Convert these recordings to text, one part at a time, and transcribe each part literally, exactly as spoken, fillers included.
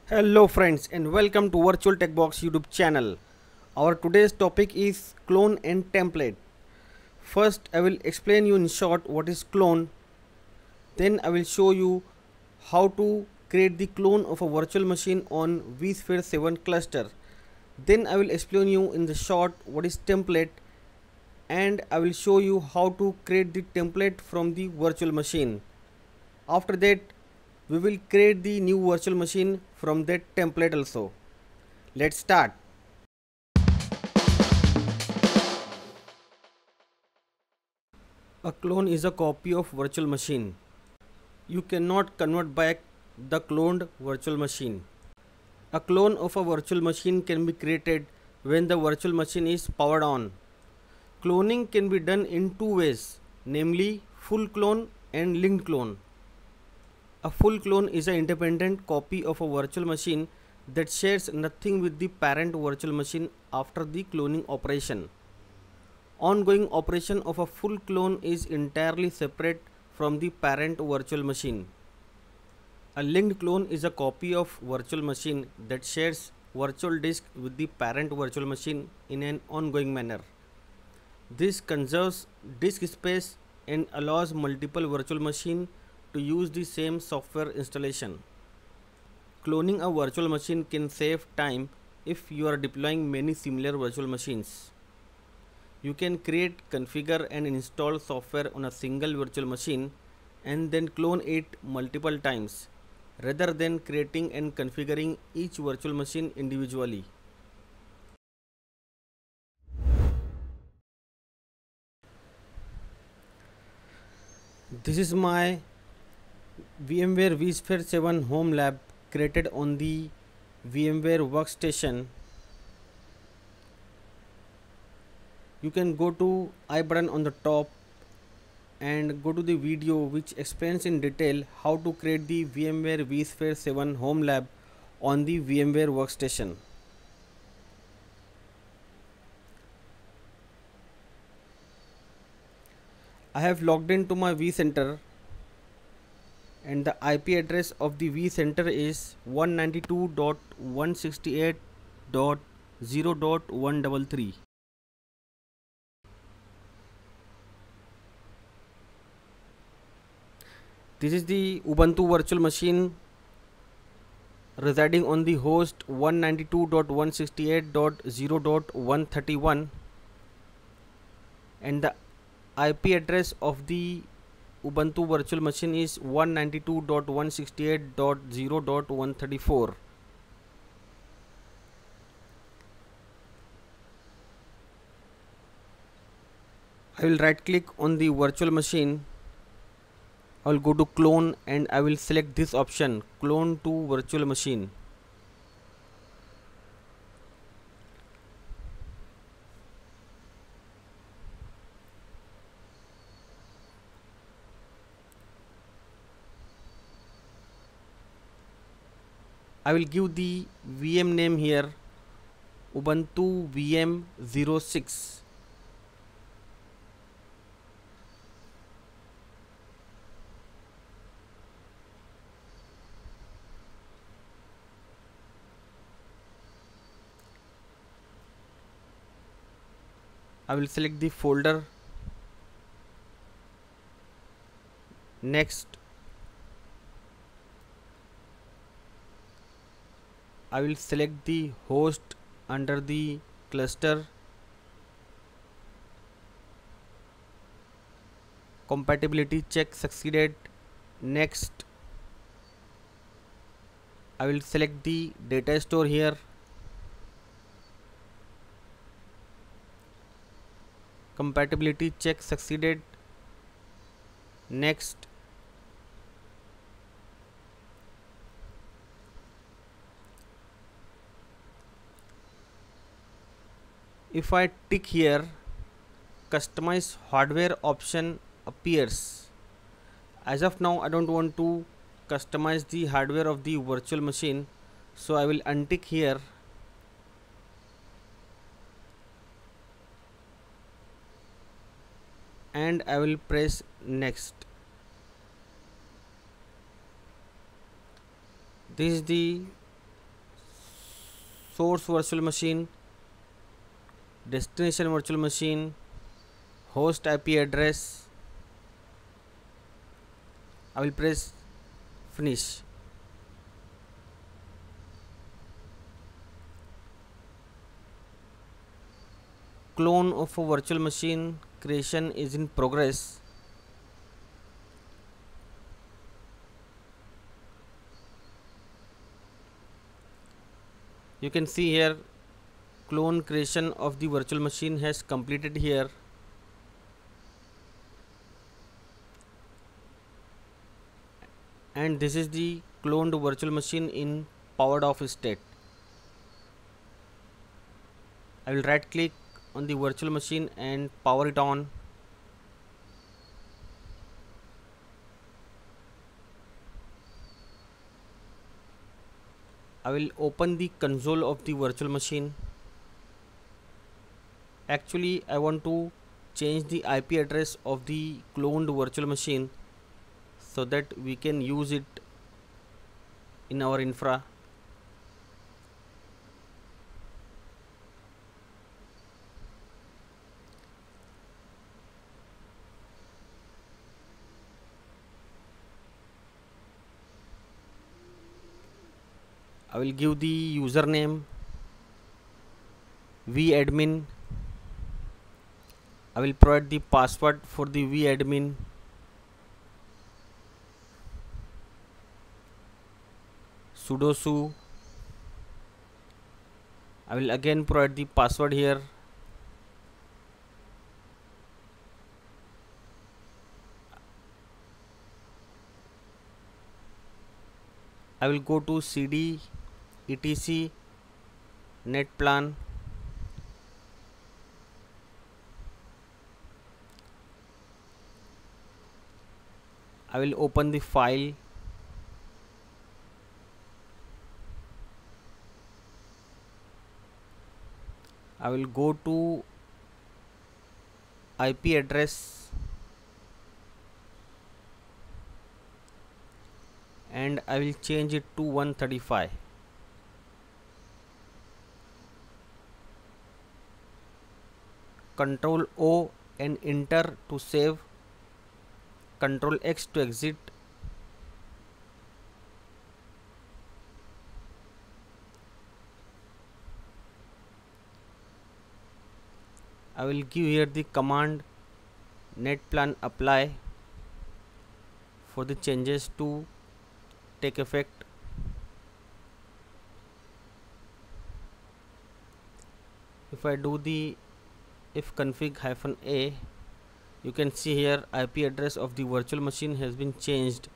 Hello friends and welcome to Virtual Tech Box YouTube channel. Our today's topic is clone and template. First I will explain you in short what is clone. Then I will show you how to create the clone of a virtual machine on vSphere seven cluster. Then I will explain you in the short what is template, and I will show you how to create the template from the virtual machine. After that we will create the new virtual machine from that template also. Let's start. A clone is a copy of virtual machine. You cannot convert back the cloned virtual machine. A clone of a virtual machine can be created when the virtual machine is powered on. Cloning can be done in two ways, namely full clone and linked clone. A full clone is an independent copy of a virtual machine that shares nothing with the parent virtual machine after the cloning operation. Ongoing operation of a full clone is entirely separate from the parent virtual machine. A linked clone is a copy of virtual machine that shares virtual disk with the parent virtual machine in an ongoing manner. This conserves disk space and allows multiple virtual machines to use the same software installation. Cloning a virtual machine can save time if you are deploying many similar virtual machines. You can create, configure and install software on a single virtual machine and then clone it multiple times rather than creating and configuring each virtual machine individually. This is my VMware vSphere seven home lab created on the VMware workstation. You can go to I button on the top and go to the video which explains in detail how to create the VMware vSphere seven home lab on the VMware workstation. I have logged into my vCenter and the I P address of the vCenter is one ninety-two dot one sixty-eight dot zero dot one thirty-three. This is the Ubuntu virtual machine residing on the host one ninety-two dot one sixty-eight dot zero dot one thirty-one, and the I P address of the Ubuntu virtual machine is one ninety-two dot one sixty-eight dot zero dot one thirty-four. I will right click on the virtual machine. I will go to clone and I will select this option, clone to virtual machine. I will give the V M name here Ubuntu V M zero six. I will select the folder. Next, I will select the host under the cluster. Compatibility check succeeded. Next, I will select the data store here. Compatibility check succeeded. Next, if I tick here, customize hardware option appears. As of now I don't want to customize the hardware of the virtual machine, so I will untick here. And I will press next. This is the source virtual machine, destination virtual machine, host I P address. I will press finish. Clone of a virtual machine creation is in progress. You can see here clone creation of the virtual machine has completed here. And this is the cloned virtual machine in powered off state. I will right click on the virtual machine and power it on. I will open the console of the virtual machine. Actually, I want to change the I P address of the cloned virtual machine so that we can use it in our infra. I will give the username vadmin. I will provide the password for the vadmin. Sudo su. I will again provide the password here. I will go to cd etc net plan. I will open the file. I will go to I P address and I will change it to one thirty-five. Control O and enter to save. Control X to exit. I will give here the command netplan apply for the changes to take effect. If I do the if config hyphen a, you can see here I P address of the virtual machine has been changed.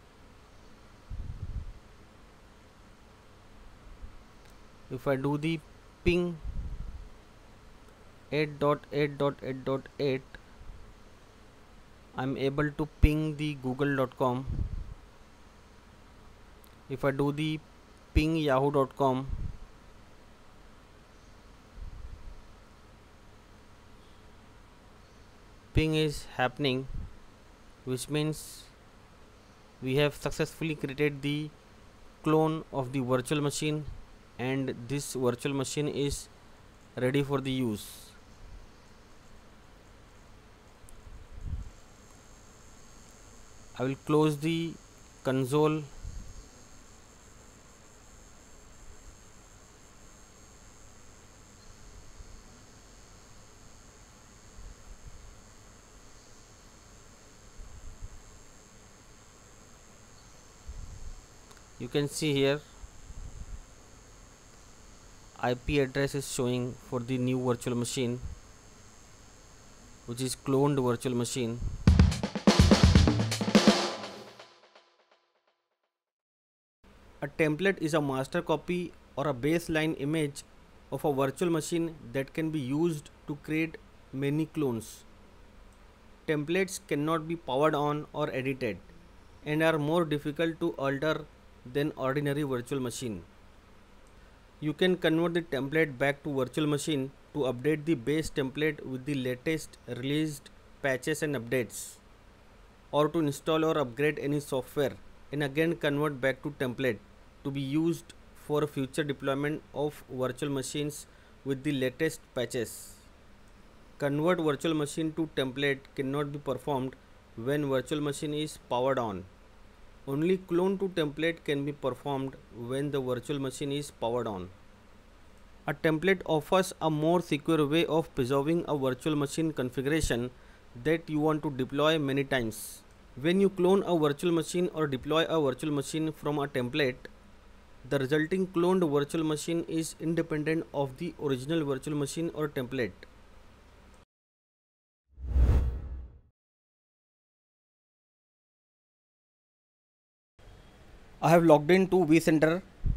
If I do the ping eight dot eight dot eight dot eight, I am able to ping the google dot com. If I do the ping yahoo dot com, ping is happening, which means we have successfully created the clone of the virtual machine and this virtual machine is ready for the use. I will close the console. You can see here I P address is showing for the new virtual machine, which is cloned virtual machine. A template is a master copy or a baseline image of a virtual machine that can be used to create many clones. Templates cannot be powered on or edited and are more difficult to alter than ordinary virtual machine. You can convert the template back to virtual machine to update the base template with the latest released patches and updates, or to install or upgrade any software and again convert back to template to be used for future deployment of virtual machines with the latest patches. Convert virtual machine to template cannot be performed when virtual machine is powered on. Only clone to template can be performed when the virtual machine is powered on. A template offers a more secure way of preserving a virtual machine configuration that you want to deploy many times. When you clone a virtual machine or deploy a virtual machine from a template, the resulting cloned virtual machine is independent of the original virtual machine or template. I have logged into vCenter.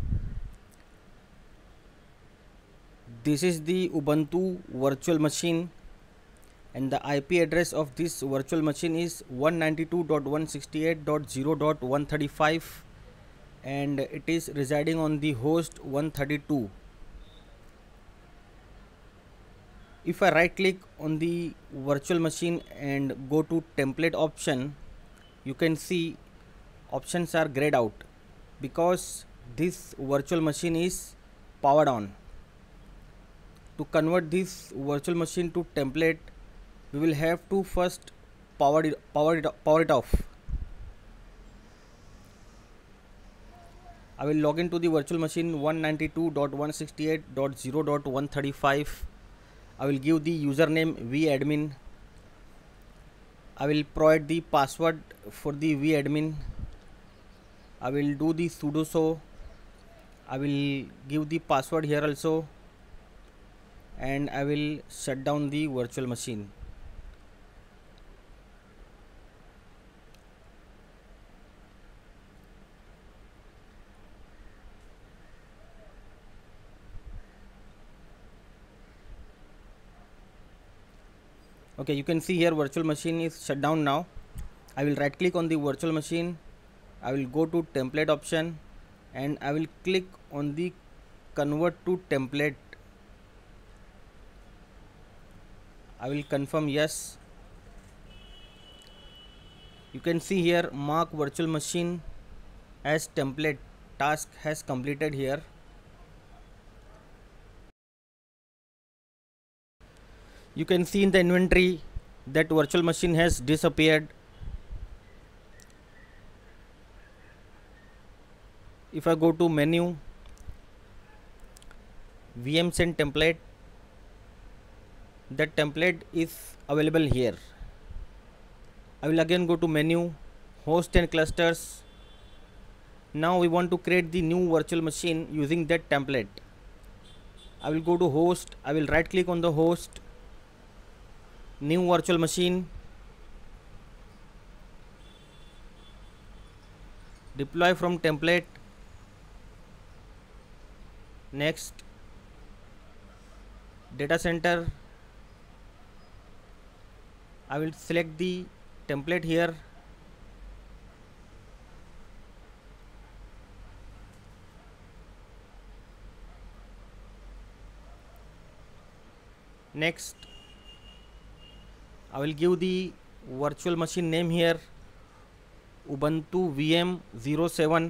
This is the Ubuntu virtual machine, and the I P address of this virtual machine is one ninety-two dot one sixty-eight dot zero dot one thirty-five, and it is residing on the host one thirty-two. If I right click on the virtual machine and go to template option, you can see options are grayed out because this virtual machine is powered on. To convert this virtual machine to template, we will have to first power it, power it, power it off. I will log into the virtual machine one ninety-two dot one sixty-eight dot zero dot one thirty-five. I will give the username vadmin. I will provide the password for the vadmin. I will do the sudo so. I will give the password here also, and I will shut down the virtual machine. Okay, you can see here virtual machine is shut down now. I will right click on the virtual machine. I will go to template option and I will click on the convert to template. I will confirm yes. You can see here mark virtual machine as template. Task has completed here. You can see in the inventory that virtual machine has disappeared. If I go to menu, V M send template, that template is available here. I will again go to menu, host and clusters. Now we want to create the new virtual machine using that template. I will go to host. I will right click on the host, new virtual machine, deploy from template. Next, data center. I will select the template here. Next, I will give the virtual machine name here, Ubuntu V M zero seven.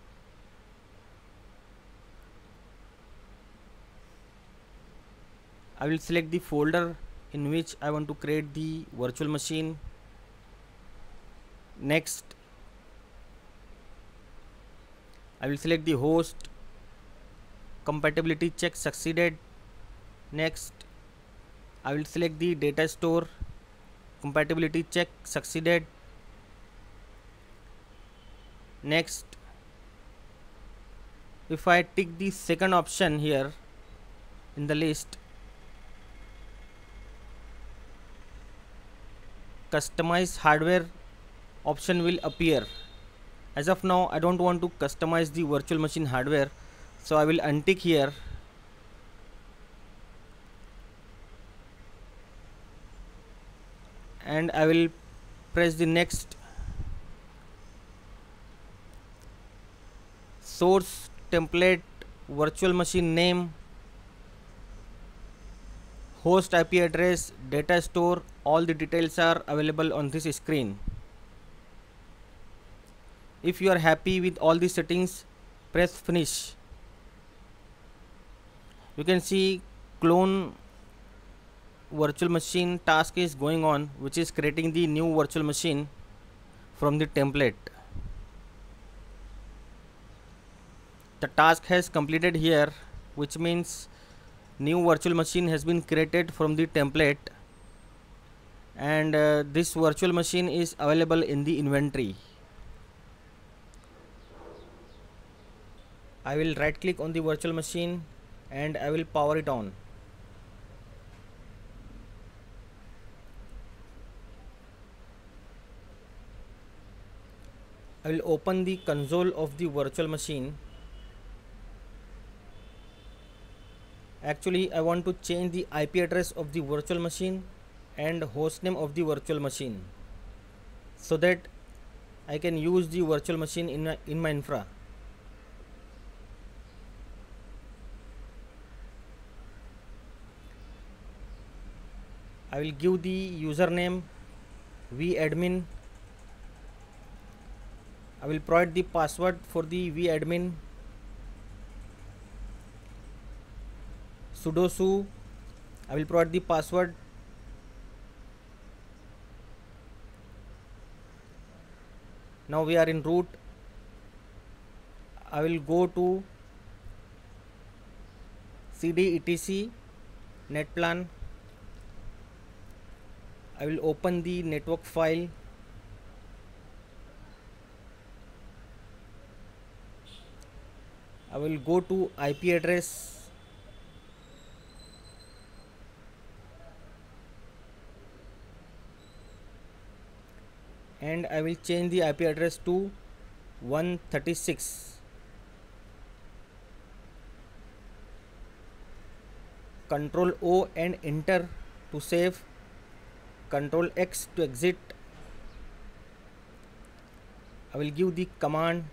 I will select the folder in which I want to create the virtual machine. Next, I will select the host. Compatibility check succeeded. Next, I will select the data store. Compatibility check succeeded. Next, if I tick the second option here in the list, customize hardware option will appear. As of now, I don't want to customize the virtual machine hardware, so I will untick here. And I will press the next. Source template, virtual machine name, host I P address, data store, all the details are available on this screen. If you are happy with all the settings, press finish. You can see clone virtual machine task is going on, which is creating the new virtual machine from the template. The task has completed here, which means new virtual machine has been created from the template, and uh, this virtual machine is available in the inventory. I will right click on the virtual machine and I will power it on. I will open the console of the virtual machine. Actually, I want to change the I P address of the virtual machine and hostname of the virtual machine so that I can use the virtual machine in my, in my infra. I will give the username vadmin. I will provide the password for the vadmin. Sudo su. I will provide the password. Now we are in root. I will go to cd etc netplan. I will open the network file. I will go to I P address. And I will change the I P address to one thirty-six. Control O and enter to save. Control X to exit. I will give the command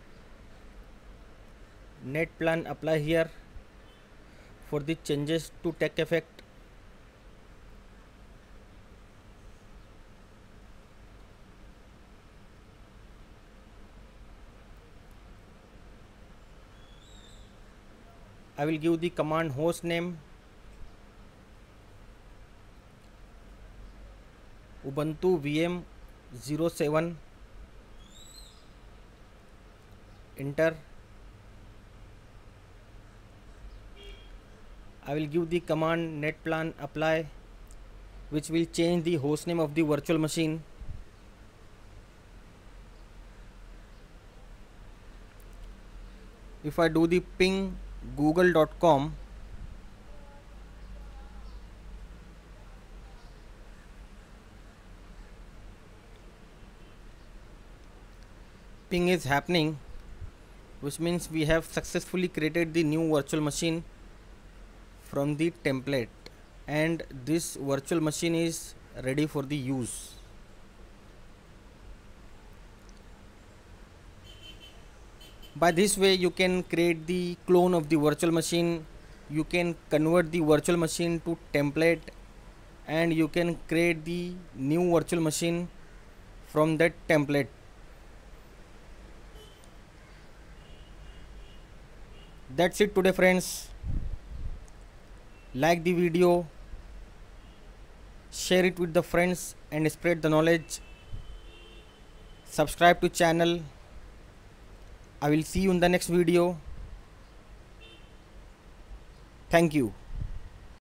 netplan apply here for the changes to take effect. I will give the command host name Ubuntu V M zero seven, enter. I will give the command netplan apply, which will change the hostname of the virtual machine. If I do the ping google dot com, ping is happening, which means we have successfully created the new virtual machine from the template, and this virtual machine is ready for the use. By this way you can create the clone of the virtual machine, you can convert the virtual machine to template, and you can create the new virtual machine from that template. That's it today, friends. Like the video, share it with the friends and spread the knowledge. Subscribe to channel. I will see you in the next video. Thank you.